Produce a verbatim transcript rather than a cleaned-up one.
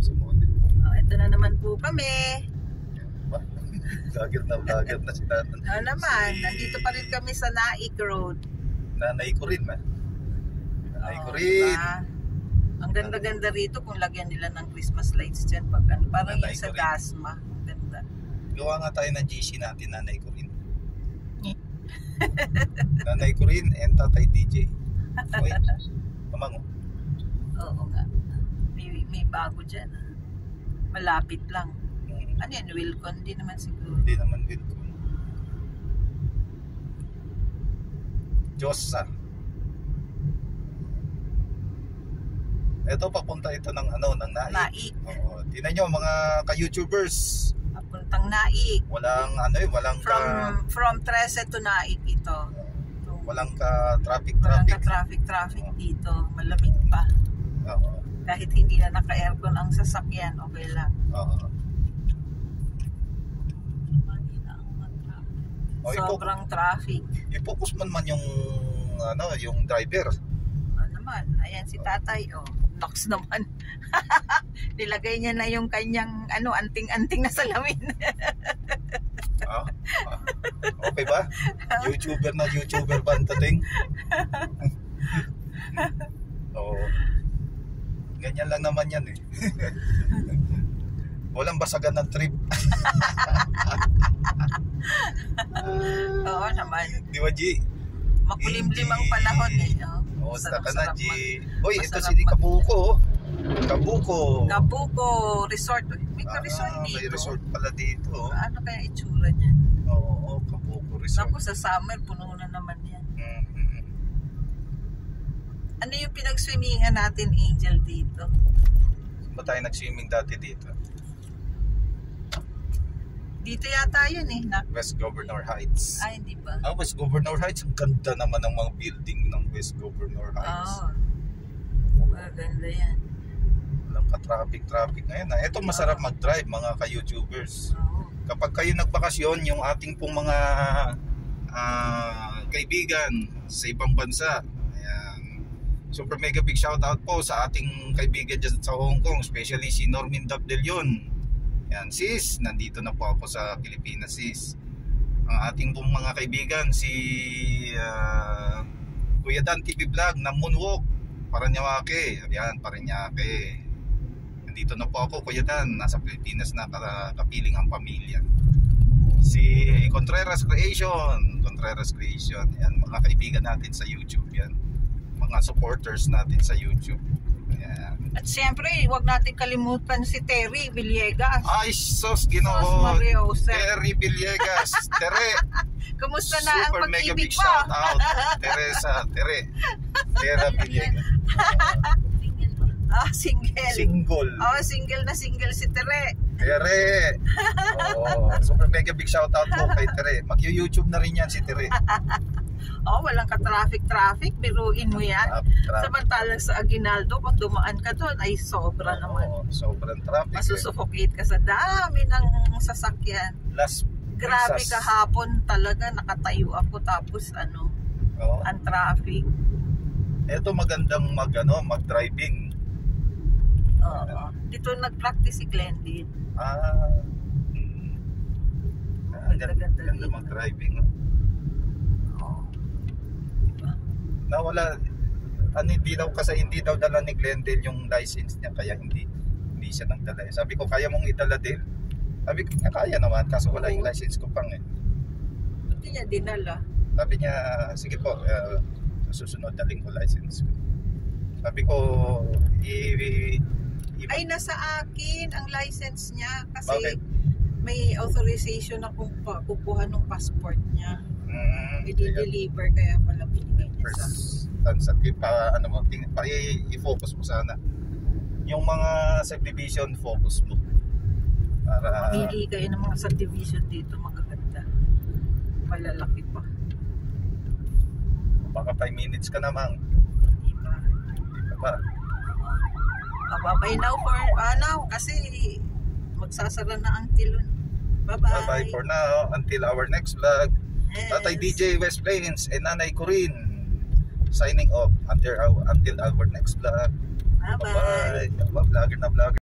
sa mall. Oh, ito na naman po kami. Vlogger na vlogger na si Nanay. Ano naman, si... nandito pa rin kami sa Naik Road. Nanay Corine, ma. Nanay Oh, Corine. diba? Ang ganda-ganda rito kung lagyan nila ng Christmas lights dyan. Pag, ano, parang Nanay yung sa Corine. Dasma. Ganda. Gawa nga tayo ng G C natin, Nanay Corine. Nanay Corine and Tatay D J. Wait, kamango. Oo nga. May, may bago dyan. Ah. Malapit lang. Ano yan? Wilcon? Hindi naman siguro. Hindi naman Wilcon. Diyosa. Ito papunta ito ng ano, ng Naik. Naik. Oo, tingnan nyo mga ka-YouTubers. Papuntang Naik. Walang ano eh, walang From ka from Trece to Naik ito. walang ka traffic Walang traffic. ka traffic traffic dito. Malamig pa. Oo. Kahit hindi na naka-aircon ang sasakyan, okay lang. Oo. Oh, Sobrang traffic. I-focus man man yung ano, yung driver. Ano naman, ayan si tatay, oh. Nox naman. Nilagay niya na yung kanyang ano, anting-anting na salamin. Ah, ah, okay ba? YouTuber na YouTuber ba ang dating? Oo. Ganyan lang naman yan eh. Walang basagan ng trip. Oo naman. Di ba, G? Makulimlim ang panahon eh. Oo, Oh. basta ka na, G. Uy, ito masarap si mag- Kabuko. Kabuko. Kabuko Resort. May ka-resort Ah, dito. may resort pala dito. Ano kaya itsura niya? Oo, Kabuko Resort. Naku, sa summer, puno na naman yan. Mm-hmm. Ano yung pinag-swimmingan natin, Angel, dito? Ba tayo nag-swimming dati dito? Dito yata yun eh. Na- West Governor Heights. Ay, hindi ba? Ah, West Governor Heights. Ang ganda naman ng mga building ng West Governor Heights. Oo. Maganda yan. Walang ka-traffic-traffic ngayon. Ah. Ito masarap Oo. mag-drive, mga ka-YouTubers. Oo. Kapag kayo nagbakasyon, yung ating pong mga uh, kaibigan sa ibang bansa, ayan. Super mega big shoutout po sa ating kaibigan dyan sa Hong Kong, especially si Normin Dabdelion. Yan, sis, nandito na po ako sa Pilipinas, sis. Ang ating pong mga kaibigan, si uh, Kuya Dan T V Vlog ng Moonwalk, Paranaque. Yan, Paranaque. Nandito na po ako, Kuya Dan. Nasa Pilipinas na, kapiling ang pamilya. Si Contreras Creation, Contreras Creation. Yan, mga kaibigan natin sa YouTube. Yan, mga supporters natin sa YouTube. Yan. At siyempre, huwag natin kalimutan si Terry Villegas. Ay, sos, Sos Ginoo. Maria Jose. Terry Villegas. Tere. Kumusta na ang Super mega big pag-ibig mo? shout out. Teresa, Tere. Tera Villegas. Ah, single. Single. Oh, single na single si Tere. Tere. Oh, super mega big shout out po kay Tere. Mag-YouTube na rin yan si Tere. Oh, walang ka-traffic-traffic. Biruin mo yan. Traffic. Samantalang sa Aguinaldo, kung dumaan ka doon, ay sobra naman. Oo, sobrang traffic. Masusuffocate ka sa dami ng sasakyan. Las Grabe Brisas. kahapon talaga, nakatayo ako tapos ano, Oo. ang traffic. Ito magandang mag ano, mag-driving. Oo. Dito nag-practice si Glendale. Ah. Hmm. Ah, ganda, Ganda-ganda ganda dito. mag-driving. Oh. Nawala, ano, hindi daw kasi hindi daw dala ni Glendale yung license niya, kaya hindi hindi siya nagdala. Sabi ko, kaya mong idala din? Sabi ko, kaya naman, kaso wala yung license ko pang eh. Hindi niya dinala. Sabi niya, sige po, uh, susunod daling ko license ko. Sabi ko, i, i, i Ay, nasa akin ang license niya kasi Bakit? may authorization akong pa- kukuha ng passport niya. mm, I-deliver kaya pala binigay niya sa first sa pa ano mo, ting, pa, i- i-focus mo sana yung mga subdivision, focus mo para Pili kayo ng mga subdivision dito, magaganda. Malalaki pa. baka five minutes ka namang Diba? di ba? Bye now for ano kasi magsasara na ang tilon. Bye bye. Bye bye for now until our next vlog. Yes. Tatay D J Westplains and Nanay Corine signing off until our, until our next vlog. Bye bye. Bye bye. Vlogger na vlogger.